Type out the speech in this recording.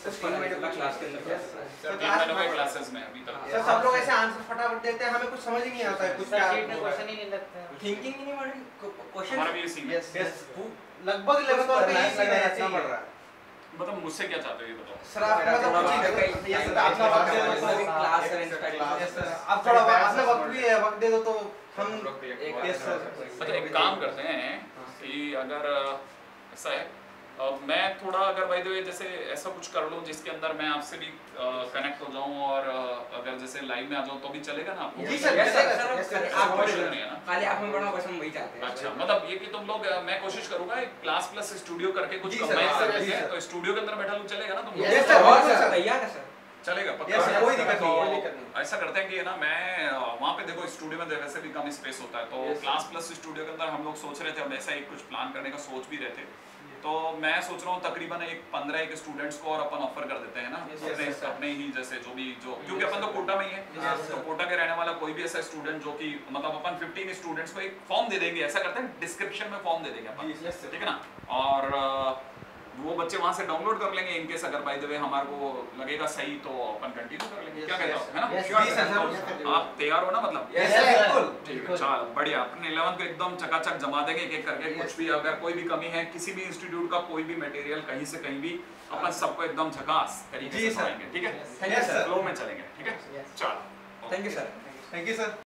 Sir 3 महीने का class के अंदर सर 3 महीने के क्लासेस में अभी तक सर सब लोग ऐसे आंसर फटाफट देते हैं, हमें कुछ समझ ही नहीं आता है, कुछ क्या क्वेश्चन ही नहीं लगता, थिंकिंग ही नहीं बढ़ रही, क्वेश्चन हमारा भी इसी में यस लगभग 11th और पे इसी में अच्छा पड़ रहा है। मतलब मुझसे क्या चाहते हो ये बताओ सर आप मतलब ये सर अपना वक्त दे दो तो क्लास करें, आप थोड़ा अपना वक्त भी है, वक्त दे दो तो हम यस सर। मतलब एक काम करते हैं कि अगर ऐसा है मैं थोड़ा अगर बाय द वे जैसे ऐसा कुछ कर लो जिसके अंदर मैं आपसे भी कनेक्ट हो जाऊं और अगर जैसे लाइव में आ जाऊं तो भी चलेगा ना आपको? जी सर आप नहीं है ना खाली आप में पढ़ना बस हम वही चाहते हैं। अच्छा मतलब ये कि तुम लोग मैं कोशिश करूंगा एक क्लास प्लस स्टूडियो करके कुछ कंबाइन करके तो स्टूडियो के अंदर बैठा लूं चलेगा ना तुम लोग? यस सर बहुत सर तैयार है सर चलेगा पक्का यस कोई दिक्कत नहीं। ऐसा करते हैं कि ना मैं वहाँ पे देखो स्टूडियो में वैसे भी कम स्पेस होता है तो क्लास प्लस स्टूडियो के अंदर हम लोग सोच रहे थे अब ऐसा एक कुछ प्लान करने का सोच भी रहे थे तो मैं सोच रहा हूँ तकरीबन 15 स्टूडेंट्स को और अपन ऑफर कर देते हैं ना अपने ही जैसे जो भी जो क्योंकि अपन तो कोटा में ही है तो कोटा के रहने वाला कोई भी ऐसा स्टूडेंट जो कि मतलब अपन 15 स्टूडेंट्स को एक फॉर्म दे देंगे ऐसा करते हैं डिस्क्रिप्शन में फॉर्म दे देंगे अपन ठीक है ना और वो बच्चे वहां से डाउनलोड कर लेंगे इनकेस अगर बाय द वे हमारे को लगेगा सही तो अपन कंटिन्यू कर लेंगे क्या कहते हो है ना आप तैयार हो ना मतलब ठीक है चल बढ़िया अपन 11th को एकदम चकाचक जमा देंगे एक एक करके कुछ भी अगर कोई भी कमी है किसी भी इंस्टीट्यूट का कोई भी मटेरियल कहीं से कहीं भी अपन सबको एकदम झकास तरीके से पढ़ाएंगे ठीक है फ्लो में चलेंगे ठीक है चलो थैंक यू सर।